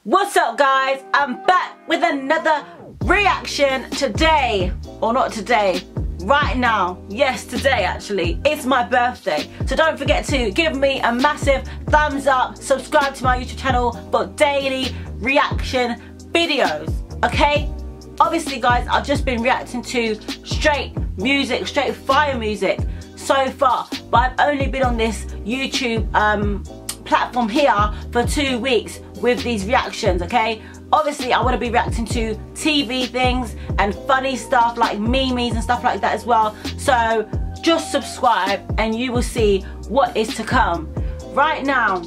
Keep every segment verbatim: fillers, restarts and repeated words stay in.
What's up guys, I'm back with another reaction today, or not today, right now, yes today actually, it's my birthday, so don't forget to give me a massive thumbs up, subscribe to my YouTube channel for daily reaction videos, okay? Obviously guys, I've just been reacting to straight music, straight fire music so far, but I've only been on this YouTube um, platform here for two weeks with these reactions, okay? Obviously I want to be reacting to T V things and funny stuff like memes and stuff like that as well, so just subscribe and you will see what is to come. Right now,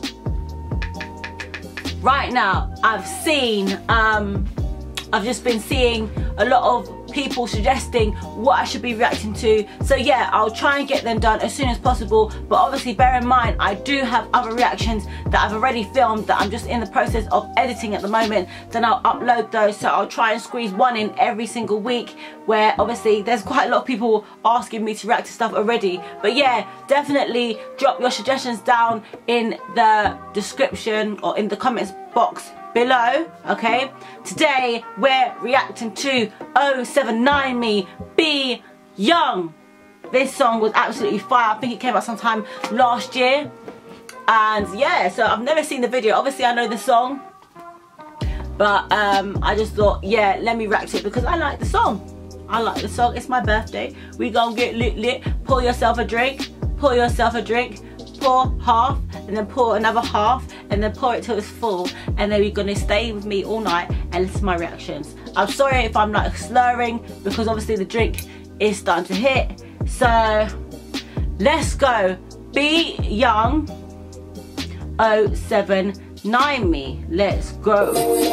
right now I've seen, um, I've just been seeing a lot of people suggesting what I should be reacting to, so yeah, I'll try and get them done as soon as possible, but obviously bear in mind I do have other reactions that I've already filmed that I'm just in the process of editing at the moment, then I'll upload those, so I'll try and squeeze one in every single week, where obviously there's quite a lot of people asking me to react to stuff already, but yeah, definitely drop your suggestions down in the description or in the comments box below, okay? Today we're reacting to oh seven nine me, Be Young. This song was absolutely fire. I think it came out sometime last year, and yeah, so I've never seen the video. Obviously I know the song, but um, I just thought, yeah, let me react to it because I like the song. I like the song. It's my birthday. We gonna get lit lit. Pour yourself a drink. Pour yourself a drink. Pour half and then pour another half and then pour it till it's full, and then you're gonna stay with me all night and listen to my reactions. I'm sorry if I'm like slurring because obviously the drink is starting to hit, so let's go. Be Young, oh seven nine me, let's go.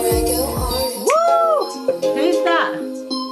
Woo! Who's that?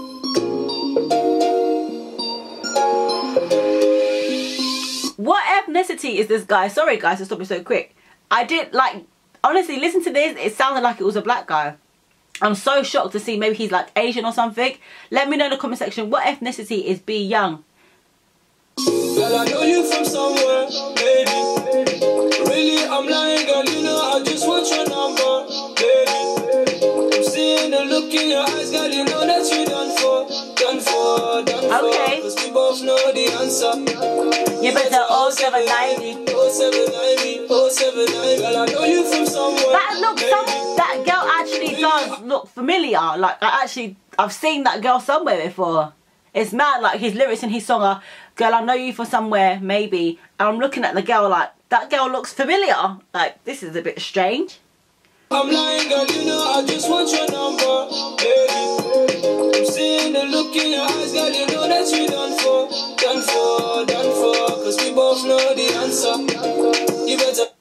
What ethnicity is this guy? Sorry guys to stop me so quick. I did, like, honestly, listen to this. It sounded like it was a black guy. I'm so shocked to see maybe he's like Asian or something. Let me know in the comment section what ethnicity is Be Young. Girl, I know you from somewhere, baby. Really, I'm lying, girl, you know I just want your number, baby. I'm seeing the look in your eyes, girl, you know that you done for, done for, done okay. for. Cause we both know the answer. You better oh seven nine me. oh seven nine me, oh seven nine. Girl, I know you from somewhere. That looks, some, that girl actually does look familiar. Like, I actually, I've seen that girl somewhere before. It's mad, like his lyrics in his song are, girl, I know you from somewhere, maybe. And I'm looking at the girl like, that girl looks familiar. Like, this is a bit strange. I'm lying, girl, you know I just want your number, baby. I'm seeing the look in your eyes, girl, you know that you done for, done for, done for. Cause we both know the answer. You better.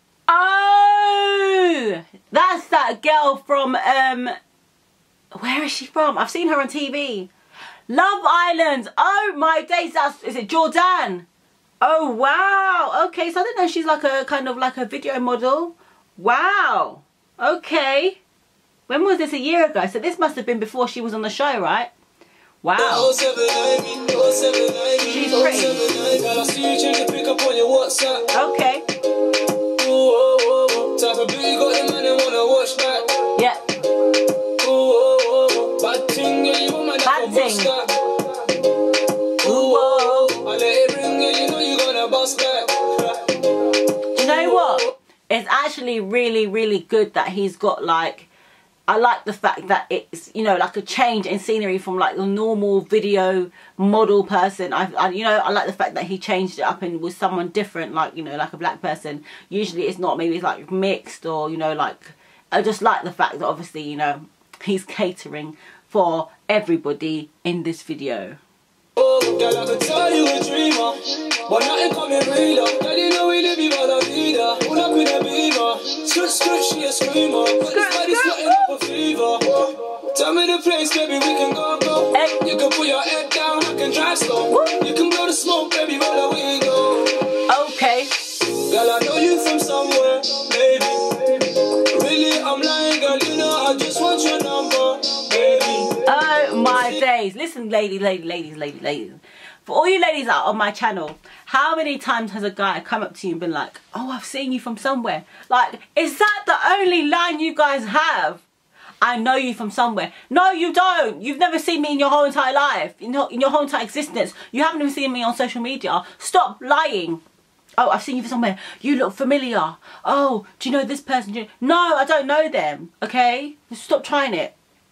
Oh, that's that girl from, um, where is she from? I've seen her on T V. Love Island. Oh my days, that's, is it Jordan? Oh wow, okay, so I didn't know she's like a kind of like a video model. Wow, okay. When was this? A year ago, so this must have been before she was on the show, right? Wow. She's pretty. Okay. Yeah. Bad thing. Do you know what? It's actually really, really good that he's got like, I like the fact that it's, you know, like a change in scenery from like the normal video model person. I, I, you know, I like the fact that he changed it up and was someone different, like, you know, like a black person. Usually it's not, maybe it's like mixed or, you know, like, I just like the fact that obviously, you know, he's catering for everybody in this video. Oh, girl, I could tell you a dreamer, but nothing coming realer. Girl, you know we live in la vida. Pull up in a beamer, skirt, skirt, she a screamer. But this body's sweating up a fever. Tell me the place, baby, we can go, go. Hey. You can put your head down, I can drive slow. Woo. You can blow the smoke, baby, roll away and go. Okay. Girl, I know you from somewhere, baby. Really, I'm lying, girl, you know I just want your number, baby. Oh my days. Listen, ladies, ladies, ladies, ladies, ladies. For all you ladies out on my channel, how many times has a guy come up to you and been like, oh, I've seen you from somewhere? Like, is that the only line you guys have? I know you from somewhere. No, you don't. You've never seen me in your whole entire life, in your, in your whole entire existence. You haven't even seen me on social media. Stop lying. Oh, I've seen you from somewhere. You look familiar. Oh, do you know this person? Do you... No, I don't know them. Okay? Stop trying it.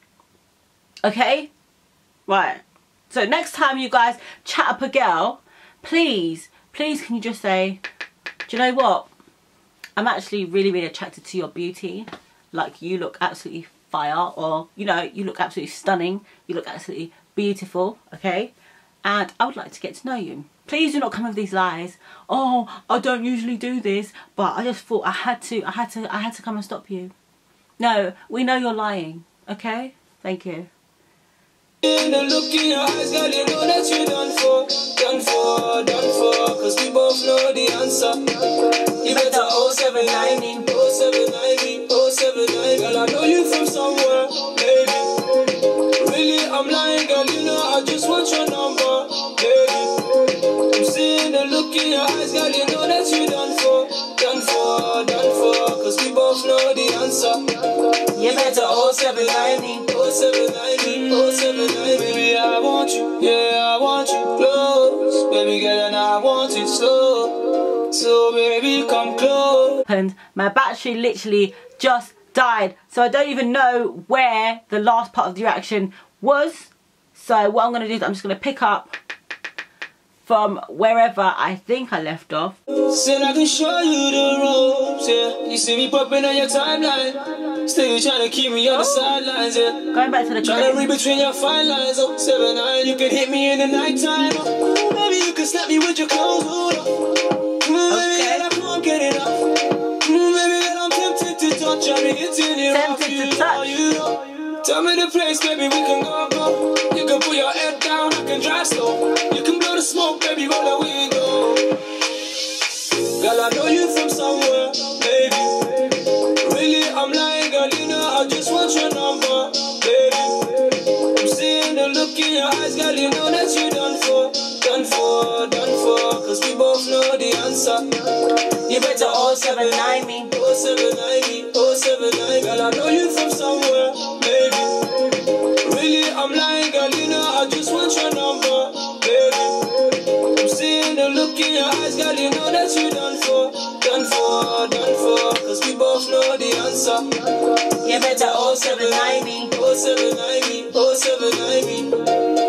Okay? Right. So next time you guys chat up a girl, please, please can you just say, do you know what? I'm actually really, really attracted to your beauty. Like, you look absolutely fire, or, you know, you look absolutely stunning. You look absolutely beautiful, okay? And I would like to get to know you. Please do not come with these lies. Oh, I don't usually do this, but I just thought I had to, I had to, I had to come and stop you. No, we know you're lying, okay? Thank you. In the look in your eyes, girl, you know that you're done for, done for, done for, cause we both know the answer. You better oh seven nine me, oh seven nine me, oh seven nine, girl, I know you from somewhere, baby. Really, I'm lying, girl, you know I just want your number, baby. I'm seeing the look in your eyes, girl, you know that you're done for, done for, done for, cause we both know the answer. You better oh seven nine me, oh seven nine me, oh seven nine, baby, I want you, yeah, I want you close, baby girl, and I want it slow, so baby, come close. And my battery literally just died, so I don't even know where the last part of the reaction was. So what I'm going to do is I'm just going to pick up from wherever I think I left off. Said I can show you the ropes, yeah. You see me popping on your timeline, still you trying to keep me on the sidelines, yeah. Going back to the trying to read between your fine lines, oh, seven nine, you can hit me in the night time, oh. Maybe you can slap me with your clothes, oh. Mm, baby, okay. I can't get enough. Mm, baby, I'm tempted to touch, I'm hitting it off, Tempted you to know, touch. you know. Tell me the place, baby, we can go, go. You can put your head down, I can drive slow. You can blow the smoke, baby, roll the window. Girl, I know you from somewhere, baby. Really, I'm lying, girl, you know I just want your number, baby. I'm seeing the look in your eyes, girl, you know that you done for, done for, done for, cause we both know the answer. You better oh seven nine me, oh seven nine me, oh seven nine, girl, I know you from somewhere, baby. Really, I'm lying, girl, you know I just want your number, baby. I'm seeing the look in your eyes, girl, you know that you done for, done for, done for, cause we both know the answer. You better oh seven nine me, oh seven nine me, oh seven nine me.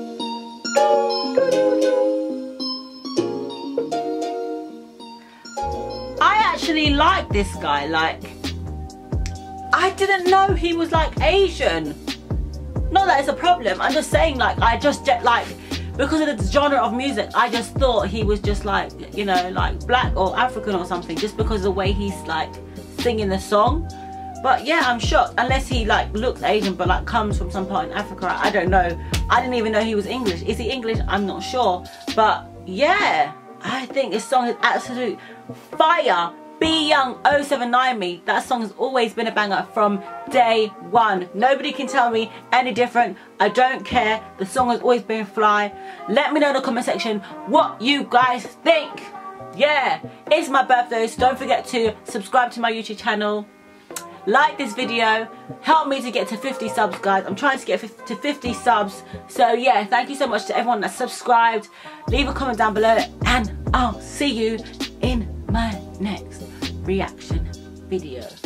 I actually like this guy. Like, I didn't know he was like Asian. Not that it's a problem, I'm just saying, like, I just like, because of the genre of music, I just thought he was just like, you know, like black or African or something, just because of the way he's like singing the song. But yeah, I'm shocked, unless he like looks Asian but like comes from some part in Africa. I don't know. I didn't even know he was English. Is he English? I'm not sure. But yeah, I think this song is absolute fire. Be Young oh seven nine me. That song has always been a banger from day one. Nobody can tell me any different. I don't care. The song has always been fly. Let me know in the comment section what you guys think. Yeah, it's my birthday, so don't forget to subscribe to my YouTube channel. Like this video. Help me to get to fifty subs, guys. I'm trying to get to fifty subs. So yeah, thank you so much to everyone that's subscribed. Leave a comment down below and I'll see you in my next reaction video.